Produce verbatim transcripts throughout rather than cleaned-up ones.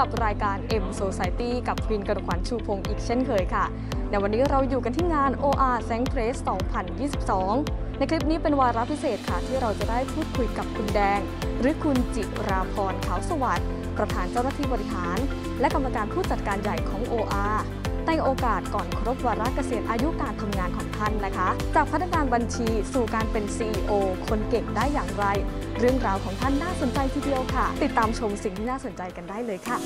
กับรายการ M Society กับควีนกนกขวัญชูพงศ์อีกเช่นเคยค่ะในวันนี้เราอยู่กันที่งาน โอ อาร์ Sank Press สองพันยี่สิบสองในคลิปนี้เป็นวาระพิเศษค่ะที่เราจะได้พูดคุยกับคุณแดงหรือคุณจิราพรขาวสวัสดิ์ประธานเจ้าหน้าที่บริหารและกรรมการผู้จัดการใหญ่ของ โอ อาร์ ในโอกาสก่อนครบวาระเกษียณอายุการทำงานของท่านนะคะจากพนักงานบัญชีสู่การเป็น ซี อี โอ คนเก่งได้อย่างไรเรื่องราวของท่านน่าสนใจทีเดียวค่ะติดตามชมสิ่งที่น่าสนใจกันได้เลยค่ะ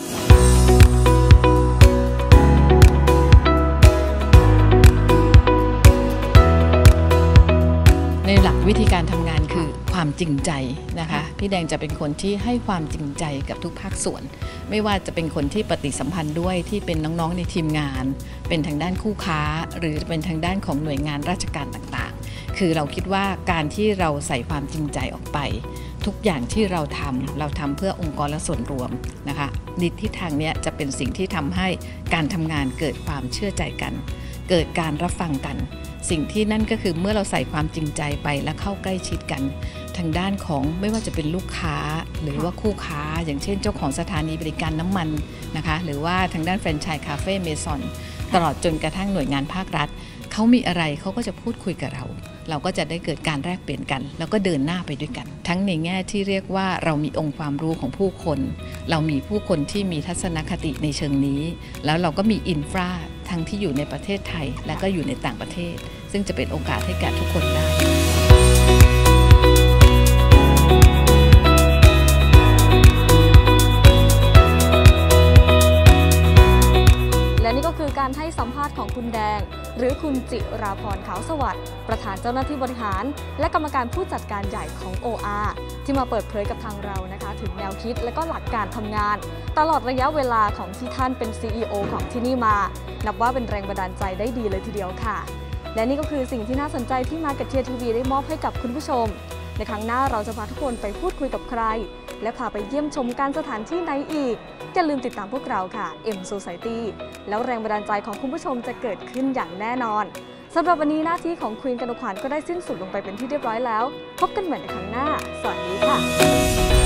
ในหลักวิธีการทำงานคือความจริงใจนะคะพี่แดงจะเป็นคนที่ให้ความจริงใจกับทุกภาคส่วนไม่ว่าจะเป็นคนที่ปฏิสัมพันธ์ด้วยที่เป็นน้องๆในทีมงานเป็นทางด้านคู่ค้าหรือเป็นทางด้านของหน่วยงานราชการต่างๆคือเราคิดว่าการที่เราใส่ความจริงใจออกไปทุกอย่างที่เราทำเราทำเพื่อองค์กรและส่วนรวมนะคะนิทิศทางนี้จะเป็นสิ่งที่ทำให้การทำงานเกิดความเชื่อใจกันเกิดการรับฟังกันสิ่งที่นั่นก็คือเมื่อเราใส่ความจริงใจไปและเข้าใกล้ชิดกันทางด้านของไม่ว่าจะเป็นลูกค้าหรือว่าคู่ค้าอย่างเช่นเจ้าของสถานีบริการน้ำมันนะคะหรือว่าทางด้านแฟรนไชส์คาเฟ่เมซอนตลอดจนกระทั่งหน่วยงานภาครัฐเขามีอะไรเขาก็จะพูดคุยกับเราเราก็จะได้เกิดการแลกเปลี่ยนกันแล้วก็เดินหน้าไปด้วยกันทั้งในแง่ที่เรียกว่าเรามีองค์ความรู้ของผู้คนเรามีผู้คนที่มีทัศนคติในเชิงนี้แล้วเราก็มีอินฟราทั้งที่อยู่ในประเทศไทยและก็อยู่ในต่างประเทศซึ่งจะเป็นโอกาสให้แก่ทุกคนได้และนี่ก็คือการให้สัมภาษณ์ของคุณแดงหรือคุณจิราพรขาวสวัสดิ์ประธานเจ้าหน้าที่บริหารและกรรมการผู้จัดการใหญ่ของ โอ อาร์ ที่มาเปิดเผยกับทางเรานะคะถึงแนวคิดและก็หลักการทำงานตลอดระยะเวลาของที่ท่านเป็น ซี อี โอ ของที่นี่มานับว่าเป็นแรงบันดาลใจได้ดีเลยทีเดียวค่ะและนี่ก็คือสิ่งที่น่าสนใจที่มากับเทียทีวีได้มอบให้กับคุณผู้ชมในครั้งหน้าเราจะพาทุกคนไปพูดคุยกับใครและพาไปเยี่ยมชมการสถานที่ไหนอีกอย่าลืมติดตามพวกเราค่ะ M Society แล้วแรงบันดาลใจของคุณผู้ชมจะเกิดขึ้นอย่างแน่นอนสำหรับวันนี้หน้าที่ของควีนกนกขวัญก็ได้สิ้นสุดลงไปเป็นที่เรียบร้อยแล้วพบกันใหม่ในครั้งหน้าสวัสดีค่ะ